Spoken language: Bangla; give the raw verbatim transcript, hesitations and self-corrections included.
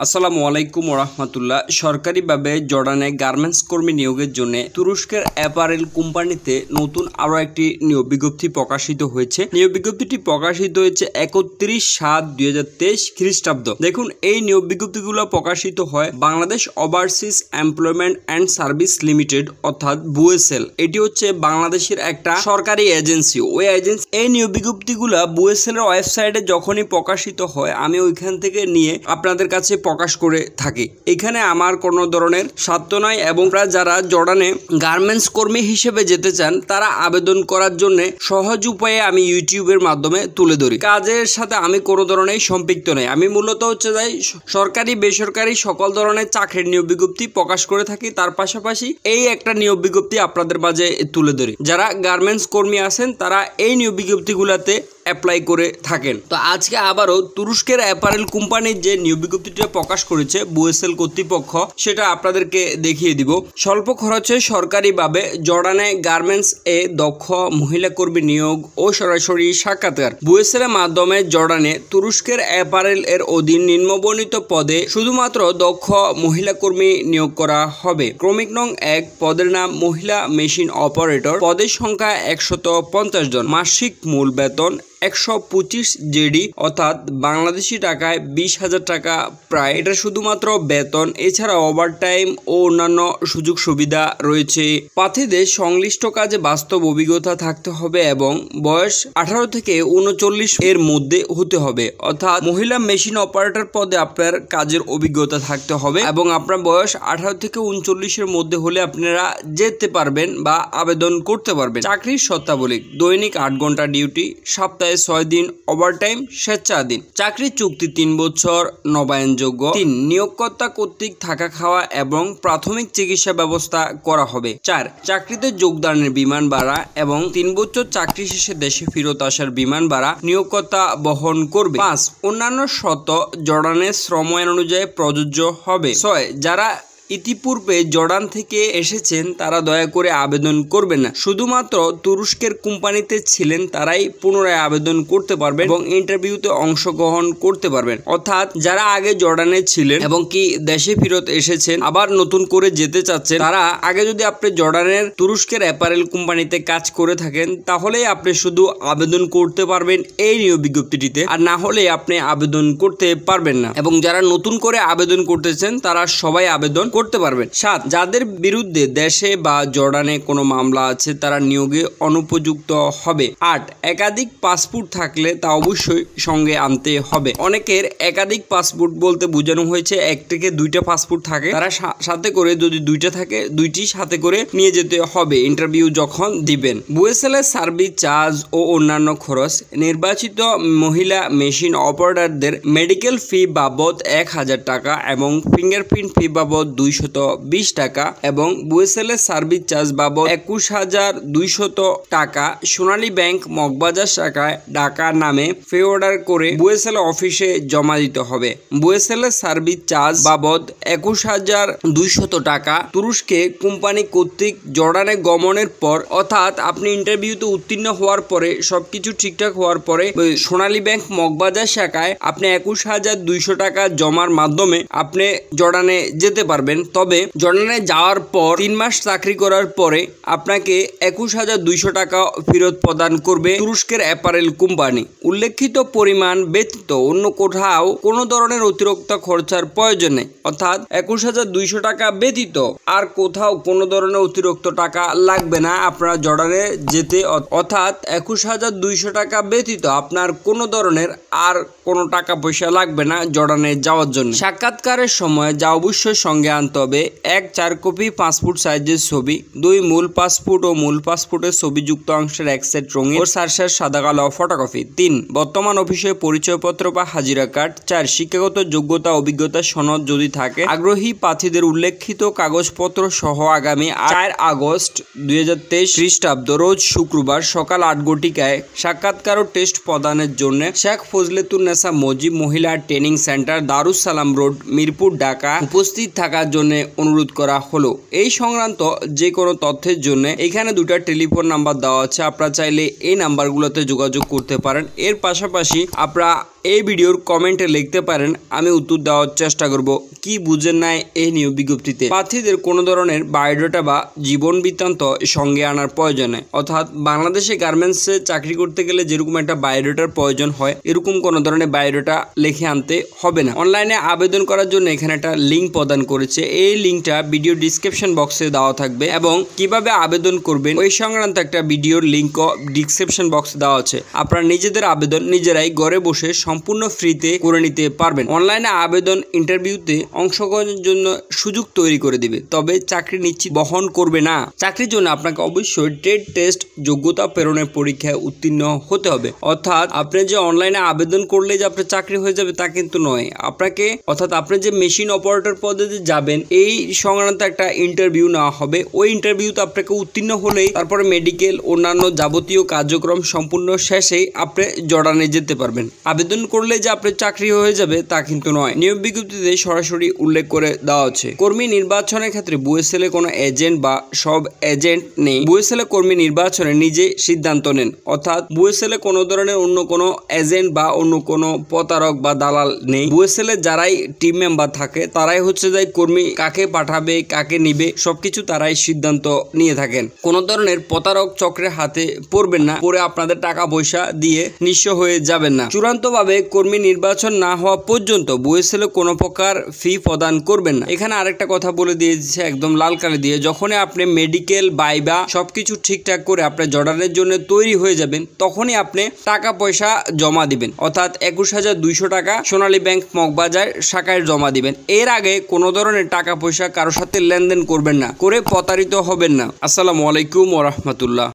আসসালামু আলাইকুম ওরহমাতুল্লাহ। সরকারিভাবে জর্ডানে গার্মেন্টস কর্মী নিয়োগের জন্য তুরস্কের অ্যাপারেল কোম্পানিতে নতুন আরও একটি নিয়োগ বিজ্ঞপ্তি প্রকাশিত হয়েছে। নিয়োগ বিজ্ঞপ্তিটি প্রকাশিত হয়েছে একত্রিশ সাত দুই হাজার তেইশ খ্রিস্টাব্দ। দেখুন, এই নিয়োগ বিজ্ঞপ্তিগুলো প্রকাশিত হয় Bangladesh overseas employment and service limited অর্থাৎ বুয়েসেল। এটি হচ্ছে বাংলাদেশের একটা সরকারি এজেন্সি। ওই এজেন্সি এই নিয়োগ বিজ্ঞপ্তিগুলো বুয়েসেলের ওয়েবসাইটে যখনই প্রকাশিত হয় আমি ওইখান থেকে নিয়ে আপনাদের কাছে প্রকাশ করে থাকি। এখানে আমার কোনো ধরনের স্বার্থ নয় এবং যারা জর্ডানে গার্মেন্টস কর্মী হিসেবে যেতে চান তারা আবেদন করার জন্য সহজ উপায়ে আমি ইউটিউবের মাধ্যমে তুলে ধরি। কাজের সাথে আমি কোনো ধরনের সম্পৃক্ত নই। আমি মূলত হচ্ছে যাই সরকারি বেসরকারি সকল ধরনের চাকরির নিয়োগ বিজ্ঞপ্তি প্রকাশ করে থাকি। তার পাশাপাশি এই একটা নিয়োগ বিজ্ঞপ্তি আপনাদের মাঝে তুলে ধরি। যারা গার্মেন্টস কর্মী আছেন তারা এই নিয়োগ বিজ্ঞপ্তিগুলোতে অ্যাপ্লাই করে থাকেন। তো আজকে আবারও তুরস্কের অ্যাপারেল কোম্পানির যে নিয়োগ বিজ্ঞপ্তিটা প্রকাশ করেছে বুয়েসেল কর্তৃপক্ষ সেটা আপনাদেরকে দেখিয়ে দিব। স্বল্প খরচে সরকারিভাবে জর্ডানে গার্মেন্টস এ দক্ষ মহিলা কর্মী নিয়োগ ও সরাসরি সাক্ষাৎকার। বুয়েসেলের মাধ্যমে জর্ডানে তুরস্কের অ্যাপারেল এর অধীন নিম্নবর্ণিত পদে শুধুমাত্র দক্ষ মহিলা কর্মী নিয়োগ করা হবে। ক্রমিক নং এক, পদের নাম মহিলা মেশিন অপারেটর। পদের সংখ্যা একশত পঞ্চাশ জন। মাসিক মূল বেতন একশো পঁচিশ জেডি অর্থাৎ বাংলাদেশি টাকায় বিশ হাজার টাকা প্রায়। এটা শুধুমাত্র বেতন, এছাড়া ওভারটাইম ও অন্যান্য সুযোগ সুবিধা রয়েছে। প্রার্থীদের সংশ্লিষ্ট কাজে বাস্তব অভিজ্ঞতা থাকতে হবে এবং বয়স আঠারো থেকে উনচল্লিশ এর মধ্যে হতে হবে। অর্থাৎ মহিলা মেশিন অপারেটর পদে আপনার কাজের অভিজ্ঞতা থাকতে হবে এবং আপনার বয়স আঠারো থেকে উনচল্লিশের মধ্যে হলে আপনারা যেতে পারবেন বা আবেদন করতে পারবেন। চাকরির শর্তাবলী: দৈনিক আট ঘন্টা ডিউটি, সপ্তাহে ছয় দিন ওভারটাইম, স্বেচ্ছাধীন। চাকরির চুক্তি তিন বছর, নবায়নযোগ্য। তিন, নিয়োগকর্তা কর্তৃক থাকা খাওয়া এবং প্রাথমিক চিকিৎসা ব্যবস্থা করা হবে। চার, চাকরিতে যোগদানের বিমান ভাড়া এবং তিন বছর চাকরি শেষে দেশে ফেরত আসার বিমান ভাড়া নিয়োগকর্তা বহন করবে। পাঁচ, অন্যান্য শর্ত জর্ডানের শ্রম আইন অনুযায়ী প্রযোজ্য হবে। ছয়, যারা ইতিপূর্বে জর্ডান থেকে এসেছেন তারা দয়া করে আবেদন করবেন না। শুধুমাত্র তুরস্কের কোম্পানিতে ছিলেন তারাই পুনরায় আবেদন করতে পারবেন এবং ইন্টারভিউতে অংশগ্রহণ করতে পারবেন। অর্থাৎ যারা আগে জর্ডানে ছিলেন এবং কি দেশে ফেরত এসেছেন আবার নতুন করে যেতে চাচ্ছেন তারা আগে যদি আপনি জর্ডানের তুরস্কের অ্যাপারেল কোম্পানিতে কাজ করে থাকেন তাহলে আপনি শুধু আবেদন করতে পারবেন এই নিয়োগ বিজ্ঞপ্তিটিতে, আর না হলে আপনি আবেদন করতে পারবেন না। এবং যারা নতুন করে আবেদন করতেছেন তারা সবাই আবেদন করতে পারবেন। সাত, যাদের বিরুদ্ধে দেশে বা জর্ডানে কোনো মামলা আছে তারা নিয়োগে অনুপযুক্ত হবে। আট, একাধিক পাসপোর্ট থাকলে তা অবশ্যই সঙ্গে আনতে হবে। অনেকের একাধিক পাসপোর্ট বলতে বোঝানো হয়েছে এক থেকে দুইটা পাসপোর্ট থাকে, তারা সাথে করে যদি দুইটা থাকে দুইটি সাথে করে নিয়ে যেতে হবে ইন্টারভিউ যখন দিবেন। বুয়েসেলের সার্ভিস চার্জ ও অন্যান্য খরচ: নির্বাচিত মহিলা মেশিন অপারেটরদের মেডিকেল ফি বাবদ এক হাজার টাকা এবং ফিঙ্গারপ্রিন্ট ফি বাবদ দুইশত বিশ টাকা এবং বুয়েসেলের সার্ভিস চার্জ বাবদ একুশ হাজার দুইশত টাকা সোনালী ব্যাংক মগবাজার শাখায় ঢাকা নামে পে অর্ডার করে বুয়েসেল অফিসে জমা দিতে হবে। বুয়েসেলের সার্ভিস চার্জ বাবদ একুশ হাজার দুইশত টাকা তুরস্কে কোম্পানি কর্তৃক জর্ডানে গমনের পর, অর্থাৎ আপনি ইন্টারভিউতে উত্তীর্ণ হওয়ার পরে সবকিছু ঠিকঠাক হওয়ার পরে সোনালী ব্যাংক মগবাজার শাখায় আপনি একুশ হাজার দুইশো টাকা জমার মাধ্যমে আপনি জর্ডানে যেতে পারবেন। তবে জর্ডানে যাওয়ার পর তিন মাস চাকরি করার পরে আপনাকে একুশ হাজার দুইশো টাকা ফেরত প্রদান করবে তুরস্কের অ্যাপারেল কোম্পানি। উল্লেখিত পরিমাণ ব্যতীত অন্য কোথাও কোনো ধরনের অতিরিক্ত খরচার প্রয়োজন নেই। অর্থাৎ একুশ হাজার দুইশো টাকা ব্যতীত আর কোথাও কোনো ধরনের অতিরিক্ত টাকা লাগবে না আপনারা জর্ডানে যেতে। অর্থাৎ একুশ হাজার দুইশো টাকা ব্যতীত আপনার কোনো ধরনের আর কোনো টাকা পয়সা লাগবে না জর্ডানে যাওয়ার জন্য। সাক্ষাৎকারের সময় যা অবশ্যই সঙ্গে আনতে হবে: এক, চার কপি পাসপোর্ট সাইজের ছবি। দুই, মূল পাসপোর্ট ও মূল পাসপোর্টের ছবিযুক্ত অংশের এক সেট রঙিন ও সারসার সাদা কালো ফটোকপি। তিন, বর্তমান অফিসের পরিচয়পত্র বা হাজিরা কার্ড। চার, শিক্ষাগত যোগ্যতা অভিজ্ঞতা সনদ যদি থাকে। আগ্রহী প্রার্থীদের উল্লেখিত কাগজপত্র সহ আগামী চার আগস্ট দুই হাজার তেইশ খ্রিস্টাব্দ রোজ শুক্রবার সকাল আট ঘটিকায় সাক্ষাৎকার ও টেস্ট প্রদানের জন্য শেখ ফজলেতুন্নেসা মজিব মহিলা training centre, Darus Salam road, Mirpur, Dhaka উপস্থিত থাকার জন্য অনুরোধ করা হলো। এই সংক্রান্ত যে কোনো তথ্যের জন্য এখানে দুটা টেলিফোন নাম্বার দেওয়া আছে, আপনারা চাইলে এই নাম্বারগুলোতে যোগাযোগ করতে পারেন। এর পাশাপাশি আপনারা এই ভিডিওর কমেন্টে লিখতে পারেন, আমি উত্তর দেওয়ার চেষ্টা করব কি বুঝেন নাই এই নিয়োগ বিজ্ঞপ্তিতে। প্রার্থীদের কোনো ধরনের বায়োডাটা বা জীবন বৃত্তান্ত সঙ্গে আনার প্রয়োজন নেই। অর্থাৎ বাংলাদেশে গার্মেন্টসে চাকরি করতে গেলে যেরকম একটা বায়োডাটার প্রয়োজন হয়, এরকম কোনো ধরনের বায়োডাটা লিখে আনতে হবে না। অনলাইনে আবেদন করার জন্য এখানে একটা লিঙ্ক প্রদান করেছে। এই লিঙ্কটা ভিডিও ডিসক্রিপশন বক্সে দেওয়া থাকবে এবং কিভাবে আবেদন করবেন ওই সংক্রান্ত একটা ভিডিওর লিঙ্কও ডিসক্রিপশন বক্সে দেওয়া আছে। আপনারা নিজেদের আবেদন নিজেরাই ঘরে বসে সম্পূর্ণ ফ্রিতে করে নিতে পারবেন। অনলাইনে আবেদন ইন্টারভিউতে অংশগ্রহণের জন্য সুযোগ তৈরি করে দিবে, তবে চাকরি নিশ্চিত বহন করবে না। চাকরির জন্য আপনাকে অবশ্যই ট্রেড টেস্ট যোগ্যতা প্রেরণের পরীক্ষায় উত্তীর্ণ হতে হবে। অর্থাৎ আপনি যে অনলাইনে আবেদন করলে যে আপনার চাকরি হয়ে যাবে তা কিন্তু নয়। আপনাকে অর্থাৎ আপনি যে মেশিন অপারেটর পদে যাবেন এই সংক্রান্ত একটা ইন্টারভিউ নেওয়া হবে। ওই ইন্টারভিউতে আপনাকে উত্তীর্ণ হলেই তারপরে মেডিকেল অন্যান্য যাবতীয় কার্যক্রম সম্পূর্ণ শেষেই আপনি জর্ডানে যেতে পারবেন। আবেদন করলে যে আপনার চাকরি হয়ে যাবে তা কিন্তু নয়। নিয়োগ বিজ্ঞপ্তিতে সরাসরি উল্লেখ করে দেওয়া হচ্ছে, কর্মী নির্বাচনের ক্ষেত্রে বুয়েসেলে কোনো এজেন্ট বা সব এজেন্ট নেই। বুয়েসেলে কর্মী নির্বাচনে নিজে সিদ্ধান্ত নেন। অর্থাৎ বুয়েসেলে কোনো ধরনের অন্য কোনো এজেন্ট বা অন্য কোনো প্রতারক বা দালাল নেই। বুয়েসেলে যারাই টিম মেম্বার থাকে তারাই হচ্ছে যে কর্মী কাকে পাঠাবে কাকে নিবে সবকিছু তারাই সিদ্ধান্ত নিয়ে থাকেন। কোন ধরনের প্রতারক চক্রের হাতে পড়বেন না, পরে আপনাদের টাকা পয়সা দিয়ে নিঃস্ব হয়ে যাবেন না। চূড়ান্ত ভাবে কর্মী নির্বাচন না হওয়া পর্যন্ত বুয়েসেলে কোনো প্রকার ফি প্রদান করবেন না। এখানে আরেকটা কথা বলে দিয়েছে একদম লাল কালি দিয়ে, যখনই আপনি মেডিকেল বাইবা সবকিছু ঠিকঠাক করে আপনি জর্ডানের জন্য তৈরি হয়ে যাবেন তখনই আপনি টাকা পয়সা জমা দিবেন। অর্থাৎ একুশ হাজার দুইশো টাকা সোনালী ব্যাংক মগবাজার শাখায় জমা দিবেন। এর আগে কোনো ধরনের টাকা পয়সা কারোর সাথে লেনদেন করবেন না, করে প্রতারিত হবেন না। আসসালামু আলাইকুম ওয়া রাহমাতুল্লাহ।